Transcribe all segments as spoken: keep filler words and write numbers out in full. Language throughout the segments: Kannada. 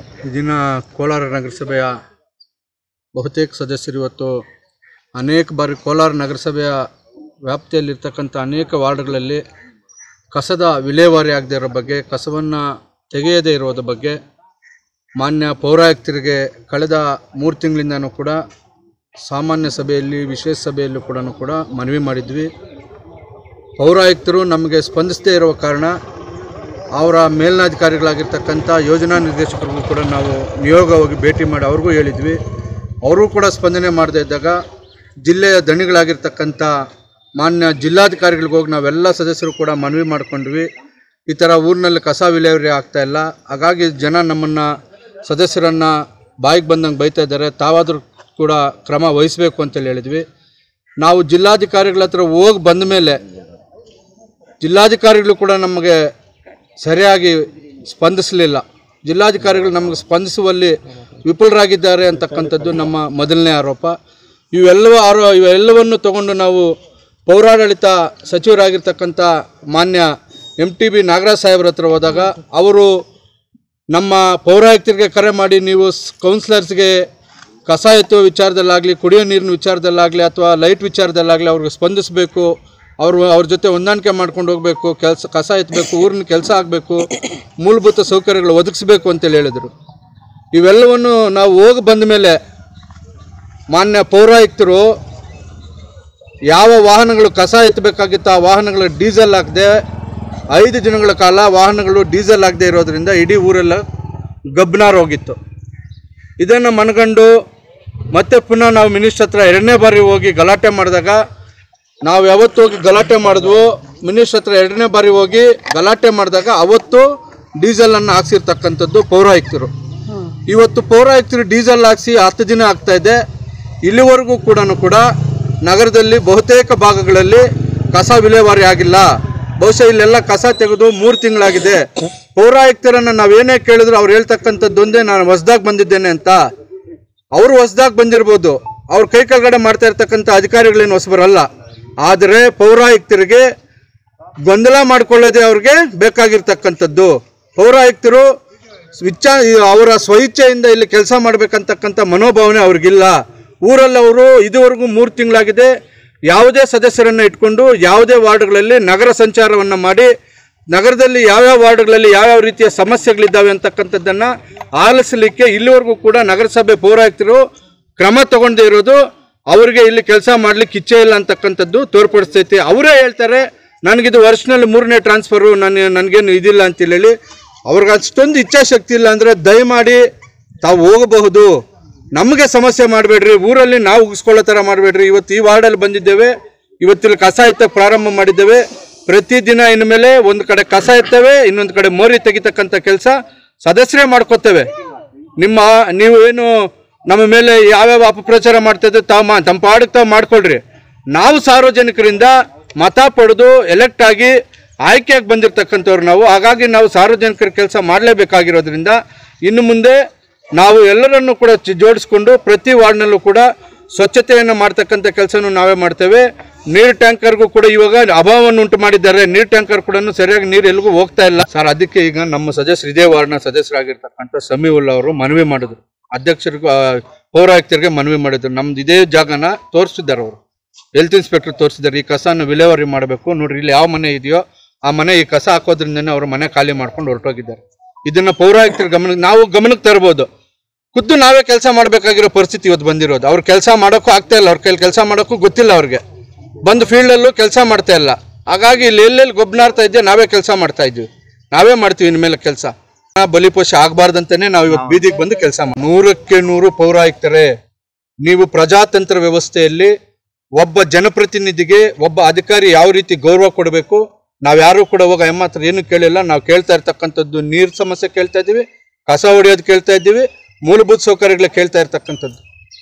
ದಿನ ಕೋಲಾರ ನಗರಸಭೆಯ ಬಹುತೇಕ ಸದಸ್ಯರು ಇವತ್ತು ಅನೇಕ ಬಾರಿ ಕೋಲಾರ ನಗರಸಭೆಯ ವ್ಯಾಪ್ತಿಯಲ್ಲಿರ್ತಕ್ಕಂಥ ಅನೇಕ ವಾರ್ಡ್ಗಳಲ್ಲಿ ಕಸದ ವಿಲೇವಾರಿ ಆಗದೇ ಇರೋ ಬಗ್ಗೆ, ಕಸವನ್ನು ತೆಗೆಯದೇ ಇರೋದ್ರ ಬಗ್ಗೆ ಮಾನ್ಯ ಪೌರಾಯುಕ್ತರಿಗೆ ಕಳೆದ ಮೂರು ತಿಂಗಳಿಂದನೂ ಕೂಡ ಸಾಮಾನ್ಯ ಸಭೆಯಲ್ಲಿ, ವಿಶೇಷ ಸಭೆಯಲ್ಲೂ ಕೂಡ ಕೂಡ ಮನವಿ ಮಾಡಿದ್ವಿ. ಪೌರಾಯುಕ್ತರು ನಮಗೆ ಸ್ಪಂದಿಸದೇ ಇರುವ ಕಾರಣ ಅವರ ಮೇಲ್ನಾಧಿಕಾರಿಗಳಾಗಿರ್ತಕ್ಕಂಥ ಯೋಜನಾ ನಿರ್ದೇಶಕರಿಗೂ ಕೂಡ ನಾವು ನಿಯೋಗವಾಗಿ ಭೇಟಿ ಮಾಡಿ ಅವ್ರಿಗೂ ಹೇಳಿದ್ವಿ. ಅವರು ಕೂಡ ಸ್ಪಂದನೆ ಮಾಡದೇ ಇದ್ದಾಗ ಜಿಲ್ಲೆಯ ದಣಿಗಳಾಗಿರ್ತಕ್ಕಂಥ ಮಾನ್ಯ ಜಿಲ್ಲಾಧಿಕಾರಿಗಳಿಗೆ ಹೋಗಿ ನಾವೆಲ್ಲ ಸದಸ್ಯರು ಕೂಡ ಮನವಿ ಮಾಡ್ಕೊಂಡ್ವಿ. ಈ ಥರ ಊರಿನಲ್ಲಿ ಕಸ ವಿಲೇವಾರಿ ಆಗ್ತಾಯಿಲ್ಲ, ಹಾಗಾಗಿ ಜನ ನಮ್ಮನ್ನು ಸದಸ್ಯರನ್ನು ಬಾಯಿಗೆ ಬಂದಂಗೆ ಬೈತಾ ಇದ್ದಾರೆ, ತಾವಾದರೂ ಕೂಡ ಕ್ರಮ ವಹಿಸಬೇಕು ಅಂತೇಳಿ ಹೇಳಿದ್ವಿ. ನಾವು ಜಿಲ್ಲಾಧಿಕಾರಿಗಳ ಹತ್ರ ಹೋಗಿ ಬಂದ ಮೇಲೆ ಜಿಲ್ಲಾಧಿಕಾರಿಗಳು ಕೂಡ ನಮಗೆ ಸರಿಯಾಗಿ ಸ್ಪಂದಿಸಲಿಲ್ಲ. ಜಿಲ್ಲಾಧಿಕಾರಿಗಳು ನಮಗೆ ಸ್ಪಂದಿಸುವಲ್ಲಿ ವಿಫಲರಾಗಿದ್ದಾರೆ ಅಂತಕ್ಕಂಥದ್ದು ನಮ್ಮ ಮೊದಲನೇ ಆರೋಪ. ಇವೆಲ್ಲವ ಆರೋ ಇವೆಲ್ಲವನ್ನು ತಗೊಂಡು ನಾವು ಪೌರಾಡಳಿತ ಸಚಿವರಾಗಿರ್ತಕ್ಕಂಥ ಮಾನ್ಯ ಎಮ್ ಟಿ ಬಿ ನಾಗರಾಜ್ ಸಾಹೇಬ್ರ ಹತ್ರ ಹೋದಾಗ ಅವರು ನಮ್ಮ ಪೌರಾಯುಕ್ತರಿಗೆ ಕರೆ ಮಾಡಿ, ನೀವು ಕೌನ್ಸಿಲರ್ಸ್ಗೆ ಕಸ ಎತ್ತುವ ವಿಚಾರದಲ್ಲಾಗಲಿ, ಕುಡಿಯೋ ನೀರಿನ ವಿಚಾರದಲ್ಲಾಗಲಿ ಅಥವಾ ಲೈಟ್ ವಿಚಾರದಲ್ಲಾಗಲಿ ಅವ್ರಿಗೆ ಸ್ಪಂದಿಸಬೇಕು, ಅವರು ಅವ್ರ ಜೊತೆ ಹೊಂದಾಣಿಕೆ ಮಾಡ್ಕೊಂಡು ಹೋಗಬೇಕು, ಕೆಲಸ ಕಸ ಎತ್ತಬೇಕು, ಊರಿನ ಕೆಲಸ ಆಗಬೇಕು, ಮೂಲಭೂತ ಸೌಕರ್ಯಗಳು ಒದಗಿಸ್ಬೇಕು ಅಂತೇಳಿ ಹೇಳಿದರು. ಇವೆಲ್ಲವನ್ನು ನಾವು ಹೋಗಿ ಬಂದ ಮೇಲೆ ಮಾನ್ಯ ಪೌರಾಯುಕ್ತರು ಯಾವ ವಾಹನಗಳು ಕಸ ಎತ್ತಬೇಕಾಗಿತ್ತು ಆ ವಾಹನಗಳು ಡೀಸೆಲ್ ಹಾಕದೆ ಐದು ದಿನಗಳ ಕಾಲ ವಾಹನಗಳು ಡೀಸೆಲ್ ಆಗದೆ ಇರೋದರಿಂದ ಇಡೀ ಊರೆಲ್ಲ ಗಬ್ಬನಾರ್ ಹೋಗಿತ್ತು. ಇದನ್ನು ಮನಗಂಡು ಮತ್ತೆ ಪುನಃ ನಾವು ಮಿನಿಸ್ಟ್ರ್ ಹತ್ರ ಎರಡನೇ ಬಾರಿ ಹೋಗಿ ಗಲಾಟೆ ಮಾಡಿದಾಗ, ನಾವು ಯಾವತ್ತು ಹೋಗಿ ಗಲಾಟೆ ಮಾಡಿದ್ವು ಮಿನಿಸ್ಟ್ರ್ ಹತ್ರ ಎರಡನೇ ಬಾರಿ ಹೋಗಿ ಗಲಾಟೆ ಮಾಡಿದಾಗ ಅವತ್ತು ಡೀಸೆಲನ್ನು ಹಾಕ್ಸಿರ್ತಕ್ಕಂಥದ್ದು ಪೌರಾಯುಕ್ತರು. ಇವತ್ತು ಪೌರಾಯುಕ್ತರು ಡೀಸೆಲ್ ಹಾಕ್ಸಿ ಹತ್ತು ದಿನ ಆಗ್ತಾಯಿದೆ. ಇಲ್ಲಿವರೆಗೂ ಕೂಡ ಕೂಡ ನಗರದಲ್ಲಿ ಬಹುತೇಕ ಭಾಗಗಳಲ್ಲಿ ಕಸ ವಿಲೇವಾರಿ ಆಗಿಲ್ಲ. ಬಹುಶಃ ಇಲ್ಲೆಲ್ಲ ಕಸ ತೆಗೆದು ಮೂರು ತಿಂಗಳಾಗಿದೆ. ಪೌರಾಯುಕ್ತರನ್ನು ನಾವೇನೇ ಕೇಳಿದ್ರು ಅವ್ರು ಹೇಳ್ತಕ್ಕಂಥದ್ದೊಂದೇ, ನಾನು ಹೊಸದಾಗಿ ಬಂದಿದ್ದೇನೆ ಅಂತ. ಅವರು ಹೊಸದಾಗಿ ಬಂದಿರ್ಬೋದು, ಅವ್ರ ಕೈ ಕೆಳಗಡೆ ಮಾಡ್ತಾ ಇರ್ತಕ್ಕಂಥ ಅಧಿಕಾರಿಗಳೇನು ಹೊಸಬರಲ್ಲ. ಆದರೆ ಪೌರಾಯುಕ್ತರಿಗೆ ಗೊಂದಲ ಮಾಡಿಕೊಳ್ಳೋದೇ ಅವ್ರಿಗೆ ಬೇಕಾಗಿರ್ತಕ್ಕಂಥದ್ದು. ಪೌರಾಯುಕ್ತರು ಇಚ್ಛಾ ಅವರ ಸ್ವಇಚ್ಛೆಯಿಂದ ಇಲ್ಲಿ ಕೆಲಸ ಮಾಡಬೇಕಂತಕ್ಕಂಥ ಮನೋಭಾವನೆ ಅವ್ರಿಗಿಲ್ಲ. ಊರಲ್ಲಿ ಅವರು ಇದುವರೆಗೂ ಮೂರು ತಿಂಗಳಾಗಿದೆ ಯಾವುದೇ ಸದಸ್ಯರನ್ನು ಇಟ್ಕೊಂಡು ಯಾವುದೇ ವಾರ್ಡ್ಗಳಲ್ಲಿ ನಗರ ಸಂಚಾರವನ್ನು ಮಾಡಿ ನಗರದಲ್ಲಿ ಯಾವ್ಯಾವ ವಾರ್ಡ್ಗಳಲ್ಲಿ ಯಾವ್ಯಾವ ರೀತಿಯ ಸಮಸ್ಯೆಗಳಿದ್ದಾವೆ ಅಂತಕ್ಕಂಥದ್ದನ್ನು ಆಲಿಸಲಿಕ್ಕೆ ಇಲ್ಲಿವರೆಗೂ ಕೂಡ ನಗರಸಭೆ ಪೌರಾಯುಕ್ತರು ಕ್ರಮ ತಗೊಂಡೇ ಇರೋದು ಅವರಿಗೆ ಇಲ್ಲಿ ಕೆಲಸ ಮಾಡಲಿಕ್ಕೆ ಇಚ್ಛೆ ಇಲ್ಲ ಅಂತಕ್ಕಂಥದ್ದು ತೋರ್ಪಡಿಸ್ತೈತಿ. ಅವರೇ ಹೇಳ್ತಾರೆ, ನನಗಿದು ವರ್ಷನಲ್ಲಿ ಮೂರನೇ ಟ್ರಾನ್ಸ್ಫರು, ನಾನು ನನಗೇನು ಇದಿಲ್ಲ ಅಂತೇಳಿ. ಅವ್ರಿಗೆ ಅಷ್ಟೊಂದು ಇಚ್ಛಾಶಕ್ತಿ ಇಲ್ಲ ಅಂದರೆ ದಯಮಾಡಿ ತಾವು ಹೋಗಬಹುದು, ನಮಗೆ ಸಮಸ್ಯೆ ಮಾಡಬೇಡ್ರಿ, ಊರಲ್ಲಿ ನಾವು ಉಗಿಸ್ಕೊಳ್ಳೋ ಥರ ಮಾಡಬೇಡ್ರಿ. ಇವತ್ತು ಈ ವಾರ್ಡಲ್ಲಿ ಬಂದಿದ್ದೇವೆ, ಇವತ್ತಿಲ್ಲಿ ಕಸ ಎತ್ತಕ್ಕೆ ಪ್ರಾರಂಭ ಮಾಡಿದ್ದೇವೆ. ಪ್ರತಿದಿನ ಇನ್ನು ಮೇಲೆ ಒಂದು ಕಡೆ ಕಸ ಎತ್ತವೆ, ಇನ್ನೊಂದು ಕಡೆ ಮೋರಿ ತೆಗಿತಕ್ಕಂಥ ಕೆಲಸ ಸದಸ್ಯರೇ ಮಾಡ್ಕೋತೇವೆ. ನಿಮ್ಮ ನೀವು ಏನು ನಮ್ಮ ಮೇಲೆ ಯಾವ್ಯಾವ ಅಪಪ್ರಚಾರ ಮಾಡ್ತಾಯಿದ್ರೆ ತಾವು ಮಾ ತಮ್ಮ ಪಾಡಕ್ಕೆ ತಾವು ಮಾಡ್ಕೊಳ್ರಿ. ನಾವು ಸಾರ್ವಜನಿಕರಿಂದ ಮತ ಪಡೆದು ಎಲೆಕ್ಟ್ ಆಗಿ ಆಯ್ಕೆಯಾಗಿ ಬಂದಿರತಕ್ಕಂಥವ್ರು ನಾವು. ಹಾಗಾಗಿ ನಾವು ಸಾರ್ವಜನಿಕರ ಕೆಲಸ ಮಾಡಲೇಬೇಕಾಗಿರೋದ್ರಿಂದ ಇನ್ನು ಮುಂದೆ ನಾವು ಎಲ್ಲರನ್ನೂ ಕೂಡ ಜೋಡಿಸ್ಕೊಂಡು ಪ್ರತಿ ವಾರ್ಡ್ನಲ್ಲೂ ಕೂಡ ಸ್ವಚ್ಛತೆಯನ್ನು ಮಾಡ್ತಕ್ಕಂಥ ಕೆಲಸನೂ ನಾವೇ ಮಾಡ್ತೇವೆ. ನೀರು ಟ್ಯಾಂಕರ್ಗೂ ಕೂಡ ಇವಾಗ ಅಭಾವವನ್ನು ಉಂಟು ಮಾಡಿದ್ದಾರೆ. ನೀರು ಟ್ಯಾಂಕರ್ ಕೂಡ ಸರಿಯಾಗಿ ನೀರು ಎಲ್ಲಿಗೂ ಹೋಗ್ತಾ ಇಲ್ಲ ಸರ್. ಅದಕ್ಕೆ ಈಗ ನಮ್ಮ ಸದಸ್ಯರು ಇದೇ ವಾರ್ಡ್ನ ಸದಸ್ಯರಾಗಿರ್ತಕ್ಕಂಥ ಸಮೀವುಲ್ಲಾ ಅವರು ಮನವಿ ಮಾಡಿದ್ರು, ಅಧ್ಯಕ್ಷರಿಗೂ ಪೌರಾಯುಕ್ತರಿಗೆ ಮನವಿ ಮಾಡಿದ್ರು. ನಮ್ದು ಇದೇ ಜಾಗನ ತೋರಿಸಿದ್ದಾರೆ, ಅವರು ಹೆಲ್ತ್ ಇನ್ಸ್ಪೆಕ್ಟರ್ ತೋರಿಸಿದ್ದಾರೆ. ಈ ಕಸನ ವಿಲೇವಾರಿ ಮಾಡಬೇಕು ನೋಡ್ರಿ, ಇಲ್ಲಿ ಯಾವ ಮನೆ ಇದೆಯೋ ಆ ಮನೆ ಈ ಕಸ ಹಾಕೋದ್ರಿಂದನೇ ಅವ್ರ ಮನೆ ಖಾಲಿ ಮಾಡ್ಕೊಂಡು ಹೊರಟೋಗಿದ್ದಾರೆ. ಇದನ್ನ ಪೌರಾಯುಕ್ತರ ಗಮನ ನಾವು ಗಮನಕ್ಕೆ ತರಬಹುದು. ಖುದ್ದು ನಾವೇ ಕೆಲಸ ಮಾಡಬೇಕಾಗಿರೋ ಪರಿಸ್ಥಿತಿ ಇವತ್ತು ಬಂದಿರೋದು. ಅವ್ರು ಕೆಲಸ ಮಾಡೋಕ್ಕೂ ಆಗ್ತಾ ಇಲ್ಲ, ಅವ್ರ ಕೈಲಿ ಕೆಲಸ ಮಾಡೋಕ್ಕೂ ಗೊತ್ತಿಲ್ಲ ಅವ್ರಿಗೆ. ಬಂದು ಫೀಲ್ಡಲ್ಲೂ ಕೆಲಸ ಮಾಡ್ತಾ ಇಲ್ಲ. ಹಾಗಾಗಿ ಇಲ್ಲಿ ಎಲ್ಲೆಲ್ಲಿ ಗೊಬ್ಬನಾರ್ತಾ ಇದ್ದೆ ನಾವೇ ಕೆಲಸ ಮಾಡ್ತಾ ಇದ್ವಿ, ನಾವೇ ಮಾಡ್ತೀವಿ ಇನ್ಮೇಲೆ ಕೆಲಸ. ಬಲಿಪೋಷ ಆಗಬಾರ್ದಂತಾನೆ ನಾವು ಇವತ್ತು ಬೀದಿಗೆ ಬಂದು ಕೆಲಸ ಮಾಡಿ. ನೂರಕ್ಕೆ ನೂರು ಪೌರಾಯುಕ್ತರೇ, ನೀವು ಪ್ರಜಾತಂತ್ರ ವ್ಯವಸ್ಥೆಯಲ್ಲಿ ಒಬ್ಬ ಜನಪ್ರತಿನಿಧಿಗೆ ಒಬ್ಬ ಅಧಿಕಾರಿ ಯಾವ ರೀತಿ ಗೌರವ ಕೊಡಬೇಕು, ನಾವು ಯಾರು ಕೂಡ ಹೋಗ ಎಮ್ಮ ಹತ್ರ ಏನು ಕೇಳಿಲ್ಲ. ನಾವು ಕೇಳ್ತಾ ಇರ್ತಕ್ಕಂಥದ್ದು ನೀರು ಸಮಸ್ಯೆ ಕೇಳ್ತಾ ಇದ್ದೀವಿ, ಕಸ ಹೊಡೆಯೋದು ಕೇಳ್ತಾ ಇದ್ದೀವಿ, ಮೂಲಭೂತ ಸೌಕರ್ಯಗಳ ಕೇಳ್ತಾ ಇರ್ತಕ್ಕಂಥದ್ದು.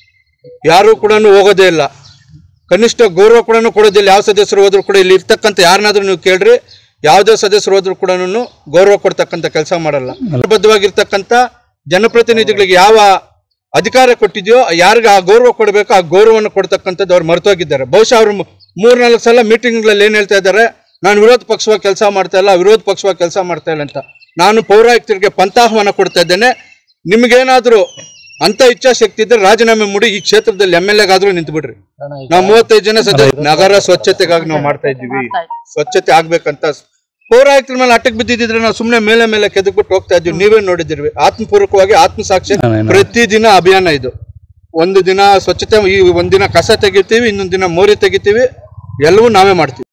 ಯಾರು ಕೂಡ ಹೋಗೋದೇ ಇಲ್ಲ, ಕನಿಷ್ಠ ಗೌರವ ಕೂಡ ಕೊಡೋದಿಲ್ಲ. ಯಾವ ಸದಸ್ಯರು ಹೋದ್ರು ಕೂಡ ಇಲ್ಲಿ ಇರ್ತಕ್ಕಂಥ ಯಾರನ್ನಾದ್ರೂ ನೀವು ಕೇಳ್ರಿ, ಯಾವುದೇ ಸದಸ್ಯರು ಹೋದ್ರು ಕೂಡ ಗೌರವ ಕೊಡ್ತಕ್ಕಂಥ ಕೆಲಸ ಮಾಡಲ್ಲ. ಬದ್ಧವಾಗಿರ್ತಕ್ಕಂಥ ಜನಪ್ರತಿನಿಧಿಗಳಿಗೆ ಯಾವ ಅಧಿಕಾರ ಕೊಟ್ಟಿದೆಯೋ ಯಾರಿಗೆ ಆ ಗೌರವ ಕೊಡಬೇಕು ಆ ಗೌರವವನ್ನು ಕೊಡ್ತಕ್ಕಂಥದ್ದು ಅವ್ರು ಮರೆತೋಗಿದ್ದಾರೆ. ಬಹುಶಃ ಅವರು ಮೂರ್ನಾಲ್ಕು ಸಲ ಮೀಟಿಂಗ್ಗಳಲ್ಲಿ ಏನು ಹೇಳ್ತಾ ಇದ್ದಾರೆ, ನಾನು ವಿರೋಧ ಪಕ್ಷವಾಗಿ ಕೆಲಸ ಮಾಡ್ತಾ ಇಲ್ಲ, ವಿರೋಧ ಪಕ್ಷವಾಗಿ ಕೆಲಸ ಮಾಡ್ತಾ ಇಲ್ಲ ಅಂತ. ನಾನು ಪೌರಾಯುಕ್ತರಿಗೆ ಪಂಥಾಹ್ವಾನ ಕೊಡ್ತಾ ಇದ್ದೇನೆ, ನಿಮ್ಗೇನಾದ್ರೂ ಅಂತ ಇಚ್ಛಾಶಕ್ತಿ ಇದ್ರೆ ರಾಜೀನಾಮೆ ಮಾಡಿ ಈ ಕ್ಷೇತ್ರದಲ್ಲಿ ಎಮ್ ಎಲ್ ಎಗಾದ್ರೂ ನಿಂತು ಬಿಡ್ರಿ. ನಾವು ಮೂವತ್ತೈದು ಜನ ಸದ ನಗರ ಸ್ವಚ್ಛತೆಗಾಗಿ ನಾವು ಮಾಡ್ತಾ ಇದ್ದೀವಿ. ಸ್ವಚ್ಛತೆ ಆಗ್ಬೇಕಂತ ಪೌರಾಯುಕ್ತರ ಮೇಲೆ ಅಟ್ಟಕ್ಕೆ ಬಿದ್ದಿದ್ರೆ ನಾವು ಸುಮ್ಮನೆ ಮೇಲೆ ಮೇಲೆ ಕೆದಕ್ಬಿಟ್ಟು ಹೋಗ್ತಾ ಇದ್ವಿ. ನೀವೇ ನೋಡಿದಿರ್ವಿ. ಆತ್ಮಪೂರ್ವಕವಾಗಿ ಆತ್ಮಸಾಕ್ಷಿ ಪ್ರತಿದಿನ ಅಭಿಯಾನ ಇದು. ಒಂದು ದಿನ ಸ್ವಚ್ಛತೆ, ಈ ಒಂದಿನ ಕಸ ತೆಗಿತೀವಿ, ಇನ್ನೊಂದು ದಿನ ಮೋರಿ ತೆಗಿತೀವಿ, ಎಲ್ಲವೂ ನಾವೇ ಮಾಡ್ತೀವಿ.